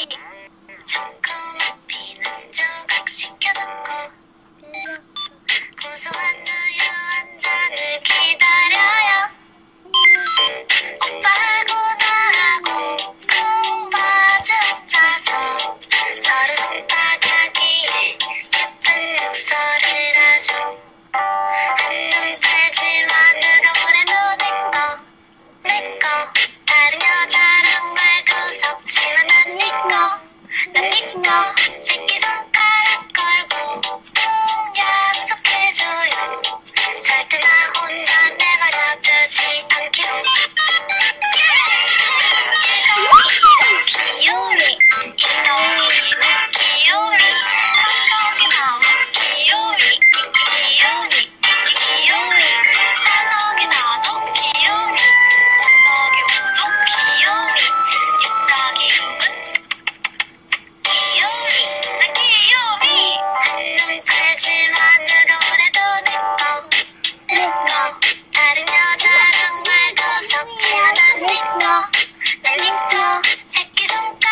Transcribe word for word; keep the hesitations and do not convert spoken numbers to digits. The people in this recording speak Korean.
조그만 피는 조각 시켜놓고 고소한 우유 한 잔을 기다려요. 오빠하고 나하고 꼭 마주 앉아서 서로 손바닥이 예쁜 욕설을 하죠. 한눈 팔지만 누가 뭐래도 내꺼 내꺼 다른 여자랑 말도 섞지만 난 니꺼 난 니꺼 새끼손가락 걸고 꼭 약속해줘요. 절대 나 혼자 내버려두지 않기로. 귀요미 이놈이는 귀요미 한쪽이 나와 귀요미 귀요미 귀요미 한쪽이 나와도 귀요미 원석이 와도 귀요미 육각이 끝 귀요미 난 귀요미 한눈 팔지만 누가 뭐래도 내꺼 내꺼 다른 여자랑 말도 섞지만 난 니꺼 난 니꺼 새끼손가락